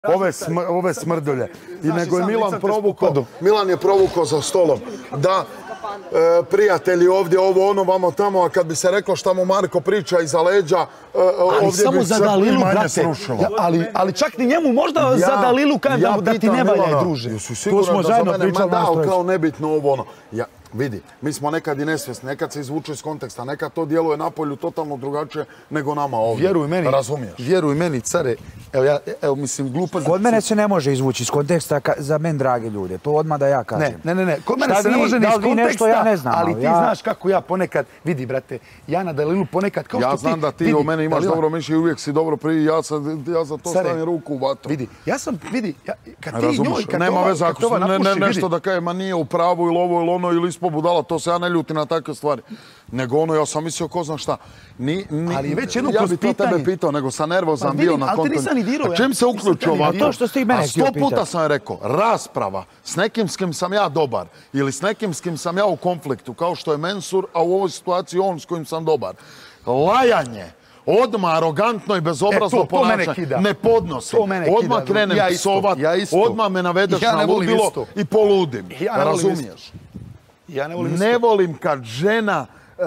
ove smrdulje. I nego je Milan je provukao za stolom da prijatelji ovdje, ovo ono, vamo tamo, a kad bi se reklo šta mu Marko priča iza leđa, ovdje bi se manje srušilo. Ali čak ni njemu možda za Dalilu kažem da ti ne valja, druže. Jesi siguran da za mene, ma da, kao nebitno ovo ono. Vidi, mi smo nekad i nesvjesni, nekad se izvuče iz konteksta, nekad to djeluje napolju totalno drugačije nego nama ovdje. Vjeruj meni, care, evo mislim, glupo... Kod mene se ne može izvući iz konteksta za meni drage ljude, to odmah da ja kažem. Ne, kod mene se ne može ni iz konteksta, ali ti znaš kako ja ponekad, vidi brate, ja na Dalilu ponekad, kao što ti... Ja znam da ti o mene imaš dobro mišljenje i uvijek si dobro prije, ja za to stavim ruku u vatru. Vidi, kad ti njoj, kad nema veze ako nešto da kaže, ma nije u pravu ili ovo ili ono ili ispod budala, to se ja ne ljutim na takve stvari. Nego ono, ja sam mislio ko zna šta. Ali već jedno ja kroz bi to pitanje... tebe pitao, nego sam nervozan bio na kontentu. Ali te nisam ni dirao. A čim se uključi ovako? To što ste i mene htio pitati. 100 puta sam rekao, rasprava s nekim s kim sam ja dobar ili s nekim s kim sam ja u konfliktu, kao što je Mensur, a u ovoj situaciji on s kojim sam dobar. Lajanje, odmah arogantno i bezobrazno ponašanje, ne podnosim. Odmah krenem psovat, odmah me navedeš na ludilo i poludim. Razumiješ? Ne volim kad žena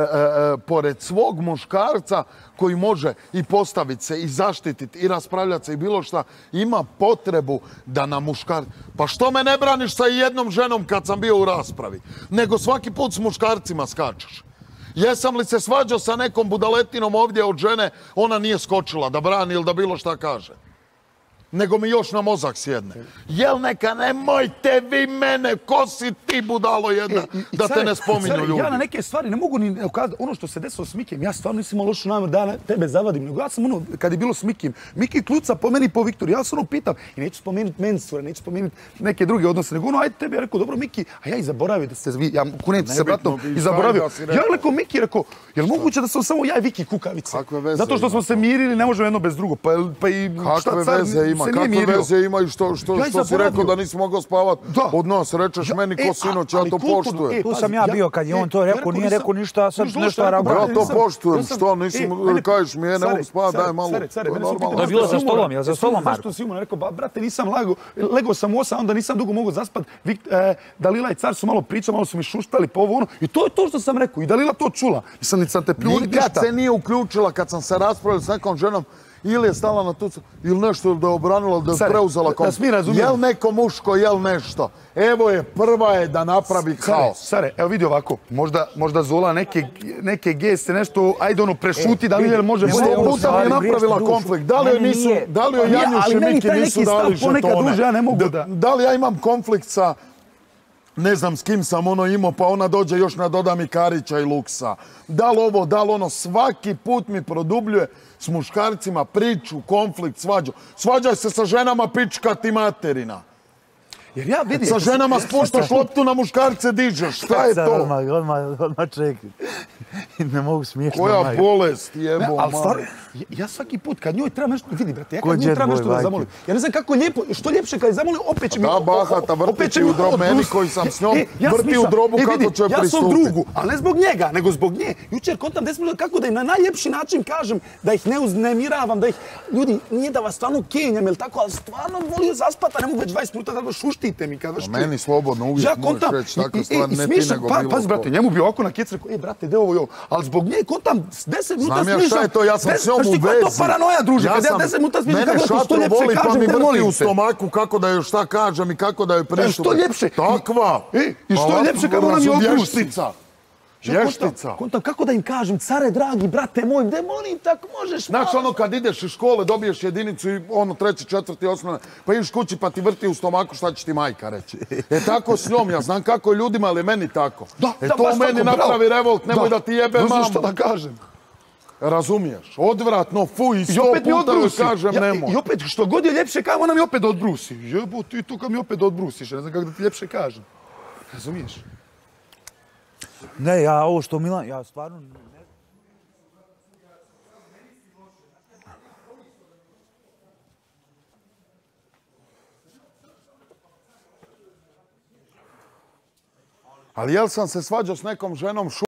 pored svog muškarca koji može i postaviti se i zaštititi i raspravljati se i bilo šta, ima potrebu da na muškarca... Pa što me ne braniš sa jednom ženom kad sam bio u raspravi? Nego svaki put s muškarcima skačeš. Jesam li se svađao sa nekom budaletinom ovdje od žene, ona nije skočila da brani ili da bilo šta kaže. Nego mi još na mozak sjedne. Jel neka, nemojte vi mene, ko si ti budalo jedna, da te ne spominju ljudi. Ja na neke stvari ne mogu ni ukazati, ono što se desilo s Mikijem, ja stvarno nisam imao lošu namjeru da tebe zavadim, nego ja sam ono, kad je bilo s Mikijem, Miki kluca po meni po Viktoru, ja se ono pitam, i neću spomenuti Mensura, neću spomenuti neke druge odnose, nego ono, ajde tebi, ja rekao, dobro Miki, a ja i zaboravio da ste vi, ja kunem se bratom i zaboravio. Ja rekao Miki, rekao, jel moguće da sam samo ja i Viki kukavice? Zato što smo se mirili, ne možemo jedno bez drugo, pa i šta car kakve veze ima i što si rekao da nisi mogao spavat od nas, rečeš meni ko sinoć, ja to poštujem. Tu sam ja bio kad je on to rekao, nije rekao ništa, sad nešto arabra. Ja to poštujem, što nisi, kažeš mi, ne mogu spavat, daj malo. To je bilo za stolom, jel za stolom, Marko? Zašto si umano rekao, brate, nisam legao sam u 8, onda nisam dugo mogao zaspat, Dalila i car su malo pričali, malo su mi šuštali po ovo ono, i to je to što sam rekao, i Dalila to čula. Nisam te pljuniti ništa. Nikad se nije uključila kad sam se raspravljao s nekom ženom, ili je stala na tucu, ili nešto da je obranila, da je preuzela konflikt. Jel neko muško, jel nešto. Evo je, prva je da napravi haos. Sare, evo vidi ovako, možda Zola neke geste, nešto, ajde ono, prešuti, da li je može... 100 puta mi je napravila konflikt. Da li joj Janjuš i Miki nisu dali žetone? Da li ja imam konflikt sa... Ne znam s kim sam ono imao, pa ona dođe još nadoda mi Karića i Luksa. Da li ovo, da li ono, svaki put mi produbljuje s muškarcima priču, konflikt, svađu. Svađaj se sa ženama, pička ti materina. Jer ja vidim... Sa ženama spuštaš loptu, na muškarce dižeš. Šta je to? Odmah čekaj. Ne mogu smiješno. Koja bolest, jebo, ali stvarno, ja svaki put kad njoj treba nešto... Vidi, brate, ja kad njoj treba nešto da zamolim. Ja ne znam kako lijepo, što ljepše kad je zamolim, opet će mi... Da, bahata, vrti ti u drobu, meni koji sam s njom, vrti u drobu kako će pristupiti. Ja sam drugu, ali ne zbog njega, nego zbog nje. Jučer kontam 10 minuta kako da im na najljepši način kažem, da ih ne uznemiravam, da ih... Ljudi, nije da vas stvarno kenjam, jel tako, ali stvarno volio zaspati, ne mogu već 20 minuta da štite mi kada što... Meni slobodno uvijek možeš reći takve stvari, ne ti nego bilo ko. Pazi, brate, njemu bi ovako na kjec rekao, brate, de ovo i ovo. Ali zbog nje kontam 10 minuta smišam... Znam ja šta je to, ja sam s njom u vezi. To paranoja, druže, kad ja 10 minuta smišam kako što ljepše kažem, te molim u stomaku kako da joj šta kažem i kako da joj pristupe. Što ljepše. Takva. I što je ljepše kad ona mi obrusi. Vještica. Kontam, kako da im kažem, care dragi, brate moj, gdje molim, tako možeš... Znaš, ono kad ideš iz škole, dobiješ jedinicu i ono 3., 4. osnovne, pa ideš kući pa ti vrti u stomaku, šta će ti majka reći. Tako s njom, ja znam kako je ljudima, ali meni tako. To u meni napravi revolt, nemoj da ti jebe mamu. Ne znam što da kažem. Razumiješ, odvratno, fuj, 100 puta joj kažem nemoj. I opet, što god je ljepše kažem, ona mi opet odbrusi. Jebo, ti tu kad mi opet odbrusiš, ne znam kako da ti ljepše kažem. Razumiješ? Ne, ja ovo što Milan, ja stvarno... Ali jel sam se svađao s nekom ženom